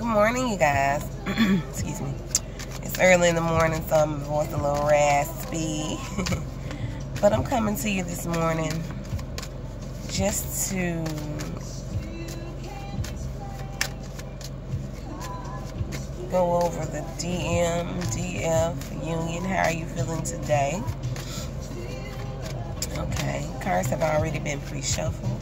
Good morning, you guys. Excuse me. It's early in the morning, so my voice a little raspy. But I'm coming to you this morning just to go over the DM-DF union. How are you feeling today? Okay, cards have already been pre-shuffled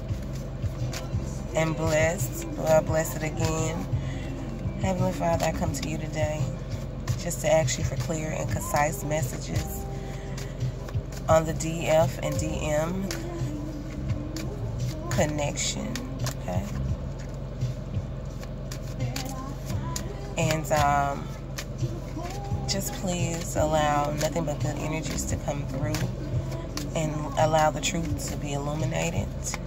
and blessed. Well, bless it again. Heavenly Father, I come to you today just to ask you for clear and concise messages on the DF and DM connection, okay? And just please allow nothing but good energies to come through and allow the truth to be illuminated.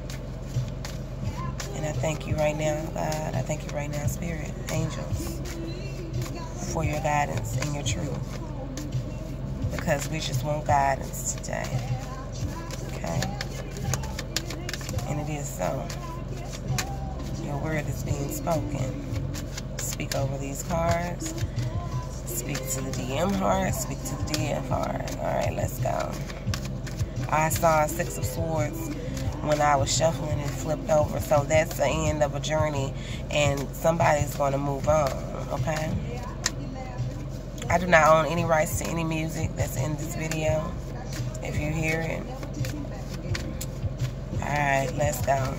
And I thank you right now, God. I thank you right now, Spirit, angels, for your guidance and your truth. Because we just want guidance today. Okay? And it is so. Your word is being spoken. Speak over these cards. Speak to the DM heart. Speak to the DF heart. Alright, let's go. I saw a Six of Swords when I was shuffling and flipped over. So that's the end of a journey and somebody's going to move on, okay? I do not own any rights to any music that's in this video. If you hear it. Alright, let's go.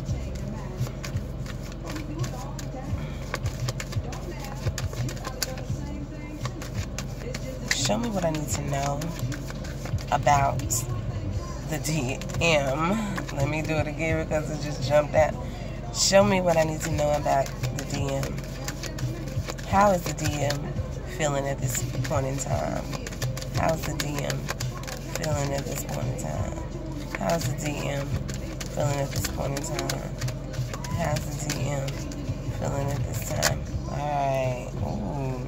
Show me what I need to know about the DM. Let me do it again because it just jumped out. Show me what I need to know about the DM. How is the DM feeling at this point in time? How's the DM feeling at this point in time? How's the DM feeling at this point in time? How's the DM feeling at this time? Alright. Ooh.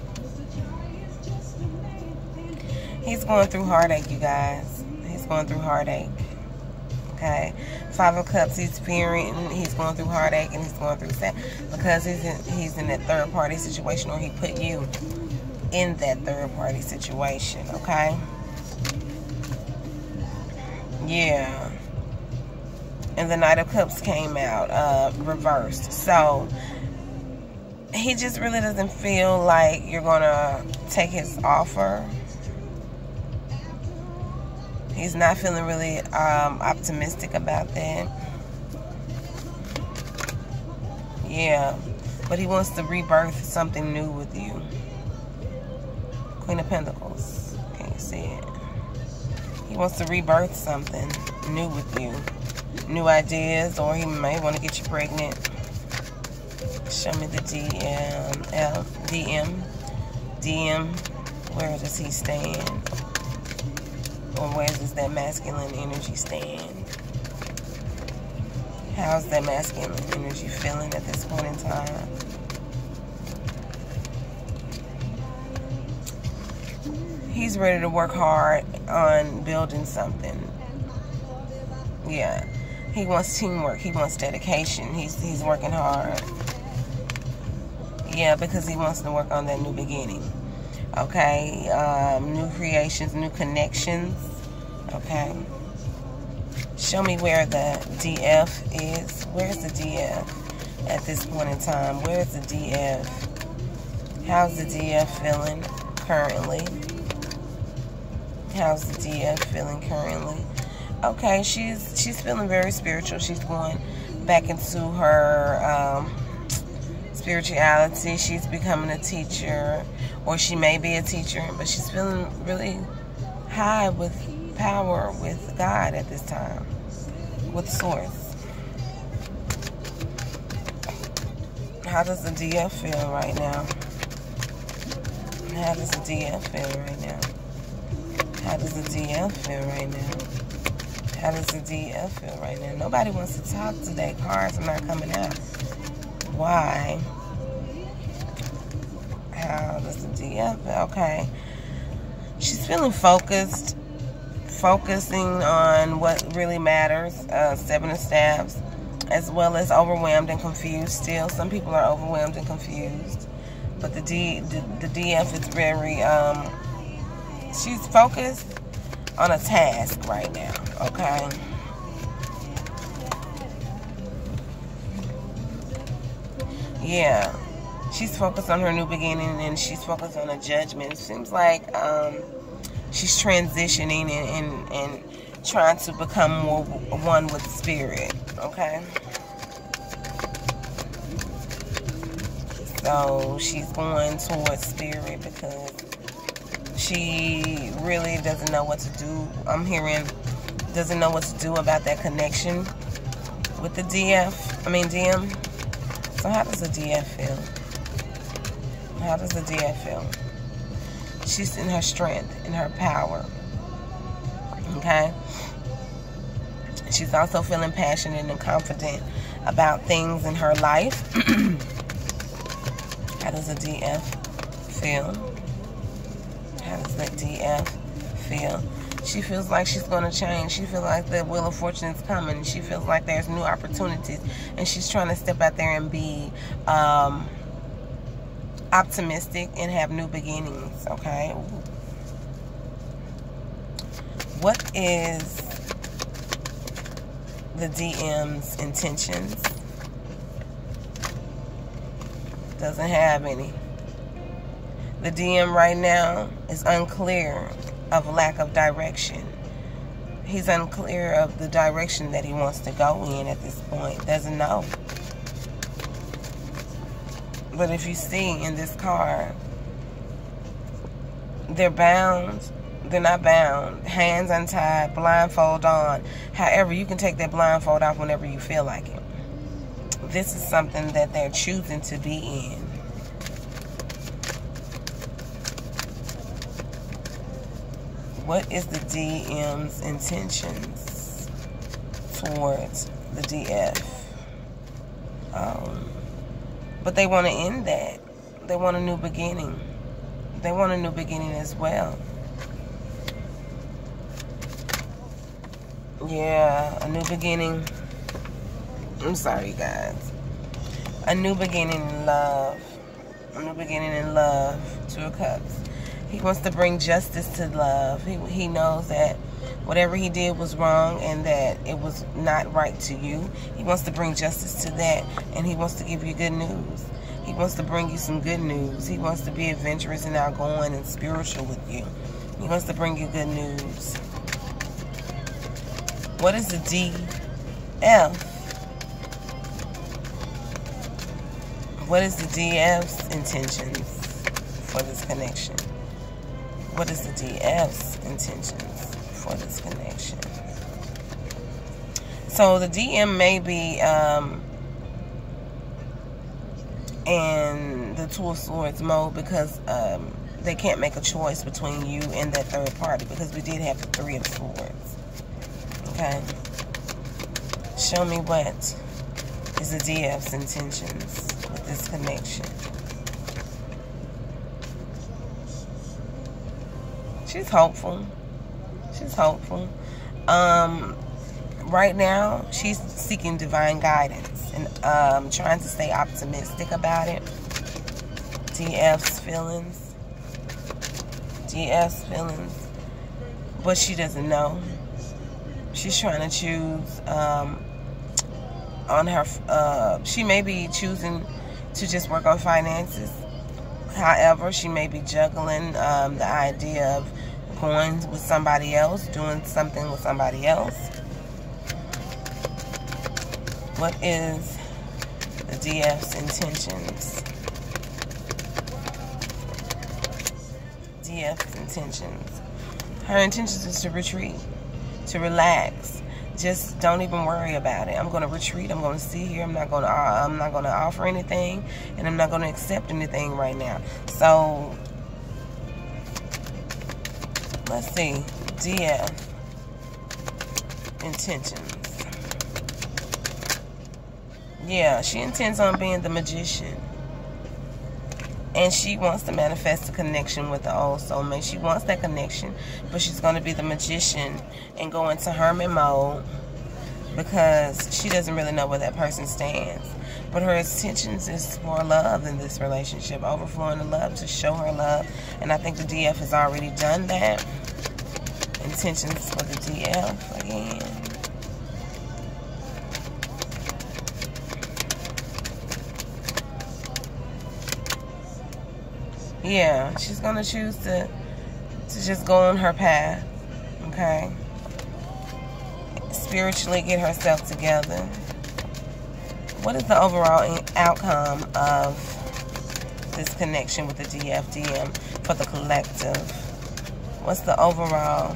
He's going through heartache, you guys. He's going through heartache. Okay? Five of Cups, he's fearing, he's going through heartache and he's going through sad because he's in that third party situation, or he put you in that third party situation, okay? Yeah. And the Knight of Cups came out reversed. So he just really doesn't feel like you're gonna take his offer. He's not feeling really optimistic about that. Yeah. But he wants to rebirth something new with you. Queen of Pentacles. Can you see it? He wants to rebirth something new with you. New ideas, or he may want to get you pregnant. Show me the DM. Where does he stand? Or where does that masculine energy stand? How's that masculine energy feeling at this point in time? He's ready to work hard on building something. Yeah. He wants teamwork. He wants dedication. He's working hard. Yeah, because he wants to work on that new beginning. Okay, new creations, new connections. Okay. Show me where the DF is. Where's the DF at this point in time? Where's the DF? How's the DF feeling currently? How's the DF feeling currently? Okay, she's feeling very spiritual. She's going back into her spirituality. She's becoming a teacher, or she may be a teacher, but she's feeling really high with power with God at this time, with Source. How does the DF feel right now? How does the DF feel right now? How does the DF feel right now? How does the DF feel right now? Nobody wants to talk today. Cards are not coming out. Why? How does the DF feel? Okay. She's feeling focused. Focusing on what really matters. Seven of Staves. as well as overwhelmed and confused still. Some people are overwhelmed and confused. But the DF is very, she's focused on a task right now, okay? Yeah, she's focused on her new beginning, and she's focused on a judgment. It seems like she's transitioning and trying to become more one with spirit, okay? So she's going towards spirit because she really doesn't know what to do. I'm hearing doesn't know what to do about that connection with the DM. So how does the DF feel? How does the DF feel? She's in her strength, in her power. Okay? She's also feeling passionate and confident about things in her life. How does the DF feel? How does the DF feel? She feels like she's going to change. She feels like the wheel of fortune is coming. She feels like there's new opportunities. And she's trying to step out there and be optimistic and have new beginnings, okay? What is the DM's intentions? Doesn't have any. The DM right now is unclear of lack of direction. He's unclear of the direction that he wants to go in at this point. Doesn't know. But if you see in this card, they're bound. They're not bound. Hands untied, blindfold on. However, you can take that blindfold off whenever you feel like it. This is something that they're choosing to be in. What is the DM's intentions towards the DF? But they want to end that. They want a new beginning. They want a new beginning as well. Yeah, a new beginning. I'm sorry, guys. A new beginning in love. A new beginning in love. Two of Cups. He wants to bring justice to love. He knows that whatever he did was wrong and that it was not right to you. He wants to bring justice to that, and he wants to give you good news. He wants to bring you some good news. He wants to be adventurous and outgoing and spiritual with you. He wants to bring you good news. What is the DF? What is the DF's intentions for this connection? What is the DF's intentions for this connection? So the DM may be in the Two of Swords mode because they can't make a choice between you and that third party, because we did have the Three of Swords. Okay? Show me what is the DF's intentions with this connection. She's hopeful. She's hopeful. Right now, she's seeking divine guidance and trying to stay optimistic about it. DF's feelings. DF's feelings. But she doesn't know. She's trying to choose on her... she may be choosing to just work on finances. However, she may be juggling the idea of going with somebody else, doing something with somebody else. What is the DF's intentions? DF's intentions. Her intentions is to retreat, to relax. Just don't even worry about it. I'm going to retreat. I'm going to sit here. I'm not going to offer anything, and I'm not going to accept anything right now. So let's see. DF intentions. Yeah, she intends on being the magician. And she wants to manifest a connection with the old soulmate. She wants that connection, but she's going to be the magician and go into hermit mode because she doesn't really know where that person stands. But her intentions is for love in this relationship, overflowing in love, to show her love. And I think the DF has already done that. Intentions for the DF again. Yeah, she's going to choose to just go on her path, okay? Spiritually get herself together. What is the overall outcome of this connection with the DFDM for the collective? What's the overall?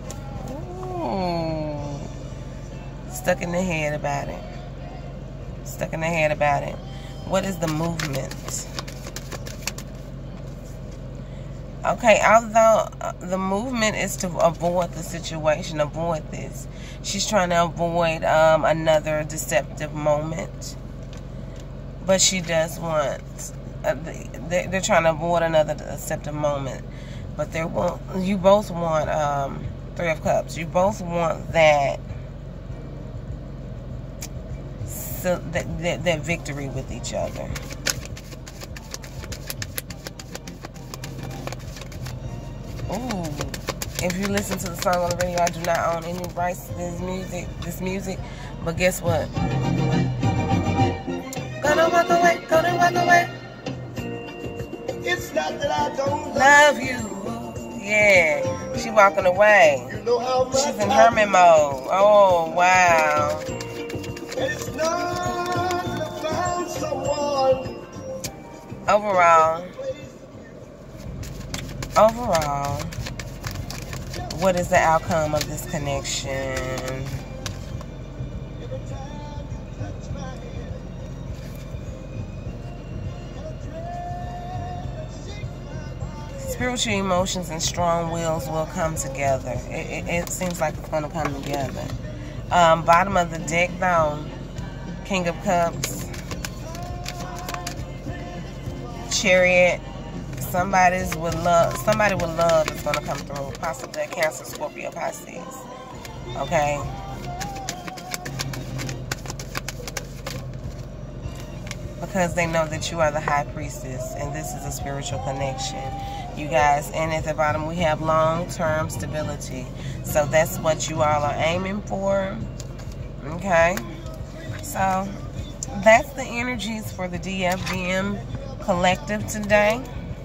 Ooh, stuck in the head about it. Stuck in the head about it. What is the movement? Okay, although the movement is to avoid the situation, avoid this. She's trying to avoid another deceptive moment. But she does want, they're trying to avoid another deceptive moment. But you both want Three of Cups. You both want that, so that victory with each other. Ooh, if you listen to the song on the radio, I do not own any rights to this music, but guess what? Gonna walk away, gonna walk away. It's not that I don't love you. Yeah, she walking away. You know how much she's in hermit mode. Oh, wow. It's not that I found someone. Overall, what is the outcome of this connection? Spiritual emotions and strong wills will come together. It seems like it's going to come together. Bottom of the deck, though, King of Cups, Chariot. Somebody with love is going to come through. Possibly a Cancer, Scorpio, Pisces. Okay. Because they know that you are the High Priestess, and this is a spiritual connection, you guys. And at the bottom we have long-term stability. So that's what you all are aiming for. Okay. So that's the energies for the DFDM collective today.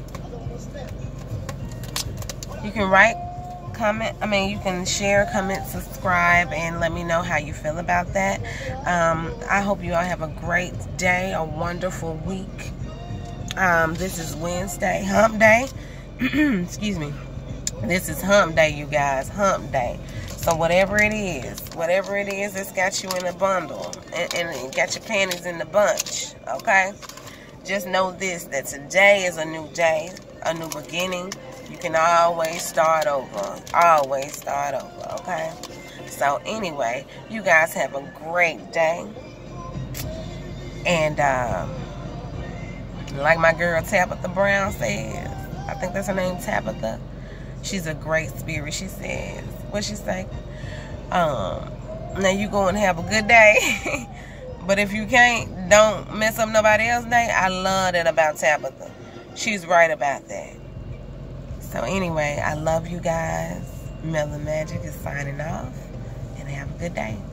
You can you can share, comment, subscribe, and let me know how you feel about that. I hope you all have a great day, a wonderful week. This is Wednesday, hump day. Excuse me. This is hump day, you guys, hump day. So whatever it is that's got you in a bundle and got your panties in the bunch, okay? Just know this, that today is a new day, a new beginning. You can always start over. Always start over, okay? So anyway, you guys have a great day. And like my girl Tabitha Brown says, I think that's her name, Tabitha. She's a great spirit. She says, what she say? Now you go and have a good day. But if you can't, don't mess up nobody else's day. I love that about Tabitha. She's right about that. So anyway, I love you guys. Melon Magic is signing off. And have a good day.